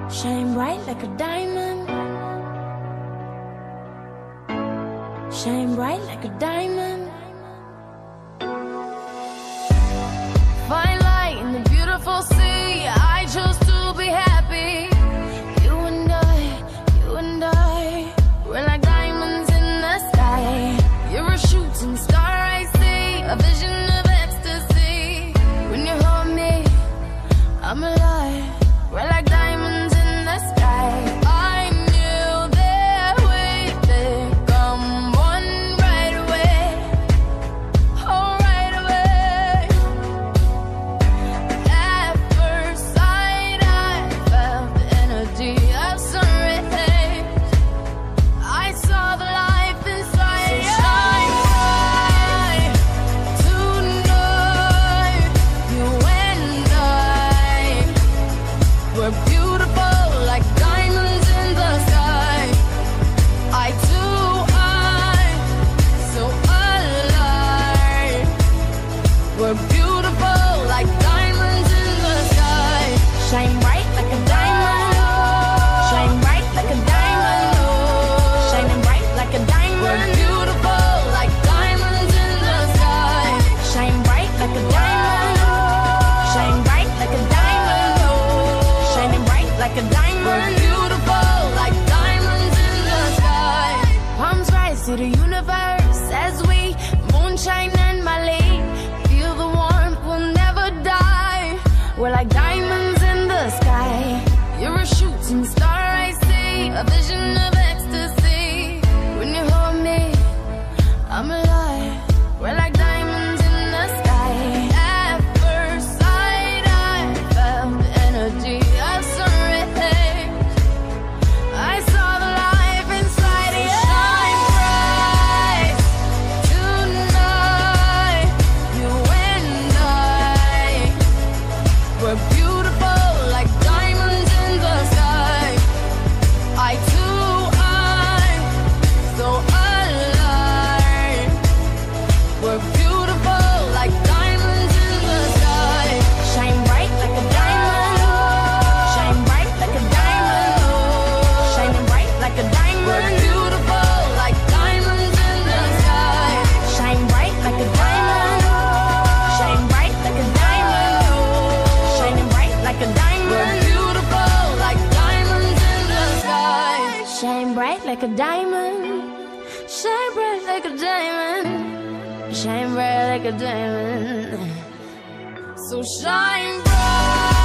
Shine bright like a diamond. Shine bright like a diamond. Find light in the beautiful sea. I chose to be happy. You and I, we're like diamonds in the sky. You're a shooting star, I see, a vision of ecstasy. When you hold me, I'm alive. We're like diamonds in the sky. I knew that we'd become one right away. Oh, right away. At first sight, I felt the energy of sun rays. I saw the life inside you. Shine bright tonight. You and I, we're beautiful like diamonds in the sky. Eye to eye, so alive. We're beautiful like diamonds in the sky. Shine bright like a diamond. Shine bright like a diamond. Shining bright like a diamond. We're beautiful like diamonds in the sky. Shine bright like a diamond. Shine bright like a diamond. Shining bright like a diamond. We're beautiful like diamonds in the sky. Palms rise to the universe as we moonshine and Malay. Feel the warmth, we'll never die. We're like diamonds in the sky. You're a shooting star, I see, a vision of ecstasy. When you hold me, I'm alive. We're like diamonds in the sky. At first sight, I felt the energy of sun rays. I saw the life inside you. Shine bright tonight. You and I, we're beautiful like diamonds in the sky. Eye to eye, so alive. We're beautiful like diamonds in the sky. Shine bright like a diamond. Shine bright like a diamond. Shining bright like a diamond. We're beautiful like diamonds in the sky. Shine bright like a diamond. Shine bright like a diamond. Shining bright like a diamond. We're beautiful like diamonds in the sky. Shine bright like a diamond. Shine bright like a diamond. Shine bright like a diamond. So shine bright.